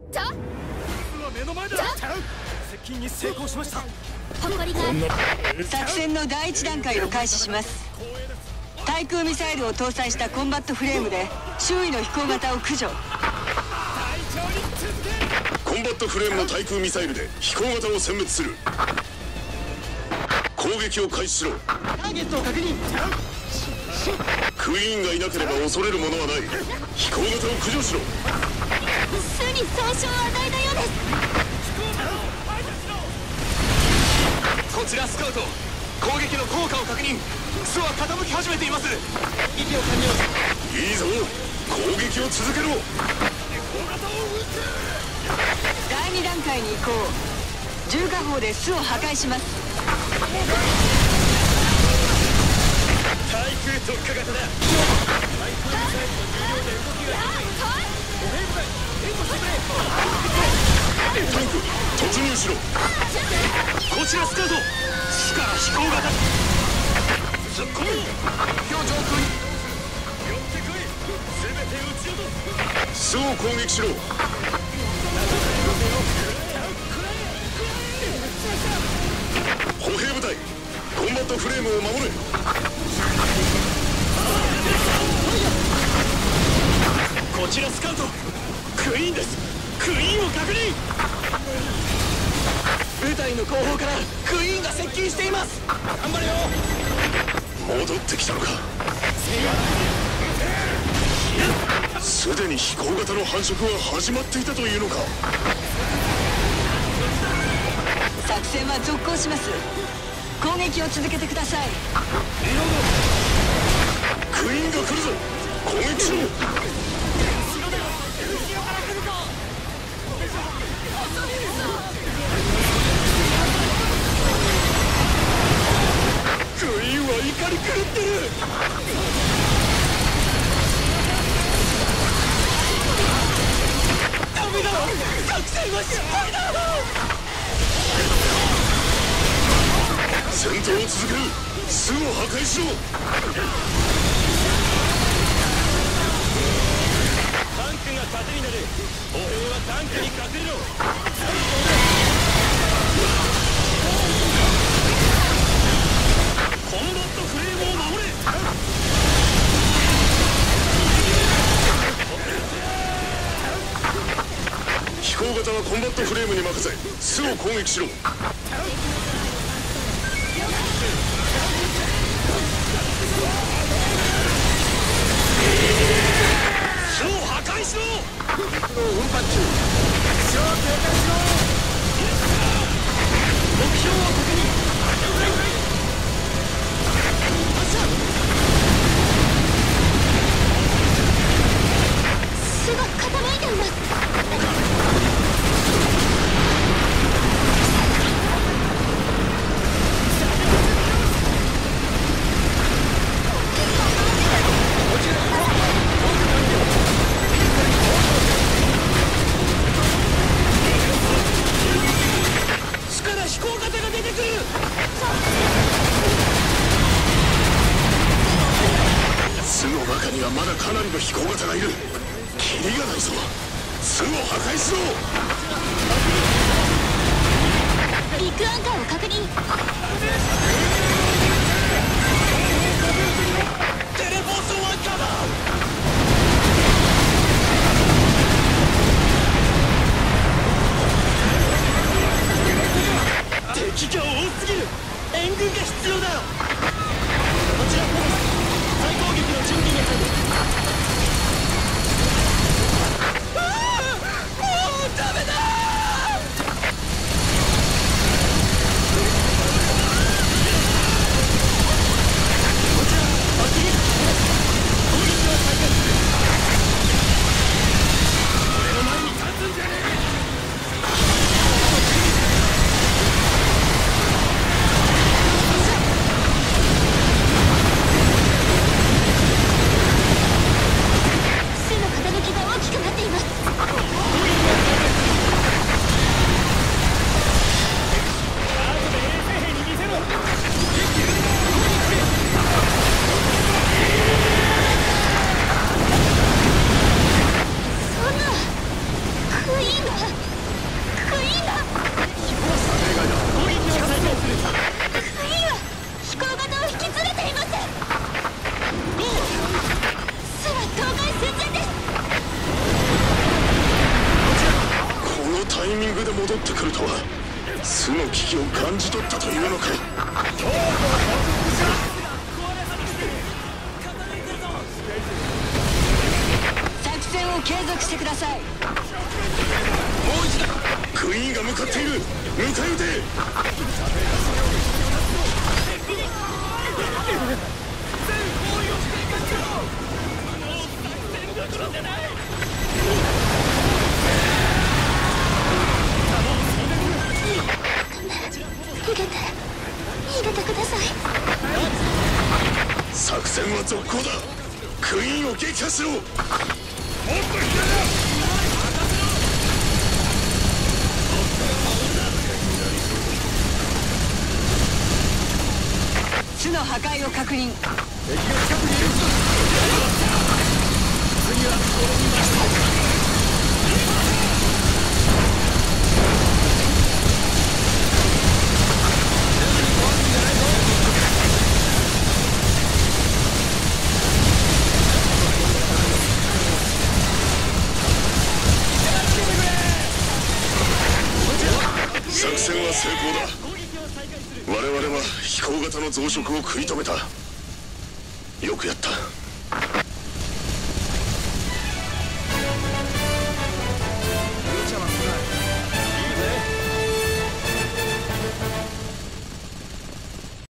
目の前だ。接近に成功しました。 作戦の第1段階を開始します。対空ミサイルを搭載したコンバットフレームで周囲の飛行型を駆除。 コンバットフレームの対空ミサイルで飛行型を殲滅する。攻撃を開始しろ。 ターゲットを確認。 クイーンがいなければ恐れるものはない。飛行型を駆除しろ。 巣に損傷を与えたようです。 こちらスカウト、攻撃の効果を確認。巣は傾き始めています。位置を完了。 いいぞ、攻撃を続けろ。 第2段階に移行。重火砲で巣を破壊します。 対空特化型だ。対空ミサイルの重量で動きが歩兵部隊援護してくれ。 タンク突入しろ。 こちらスカウト、巣から飛行型突っ込む。表上空に寄ってこい。全て撃ち落とす。 巣を攻撃しろ。歩兵部隊、コンバットフレームを守れ。 こちらスカウト、クイーンです。クイーンを確認。部隊の後方からクイーンが接近しています。頑張れよ。 戻ってきたのか。すでに飛行型の繁殖は始まっていたというのか。 作戦は続行します。攻撃を続けてください。 クイーンが来るぞ。攻撃しろ。 クイーンは怒り狂ってる。ダメだ、作戦は失敗だ。 戦闘を続ける。巣を破壊しろ。 タンクが盾になる。歩兵はタンクに隠れろ。コンバットフレームを守れ。 飛行型はコンバットフレームに任せ、巣を攻撃しろ。 巣を破壊しろ。運搬中。視聴警戒しろ。目標を確認。発射。 巣が傾いています。 巣の中にはまだかなりの飛行型がいる。キリがないぞ。巣を破壊しろ。 ビッグアンカーを確認。 テレポーションアンカーだ。敵が多すぎる。援軍が必要だ。こちらポリス、再攻撃の準備に入る。もうダメだ。こちら爆撃攻撃は再開。 来るとは巣の危機を感じ取ったというのか。 作戦を継続してください。 もう一度クイーンが向かっている。迎え撃て。 逃げてください。 作戦は続行だ。クイーンを撃破しろ。もっと巣の破壊を確認。 作戦は成功だ。我々は飛行型の増殖を食い止めた。よくやった。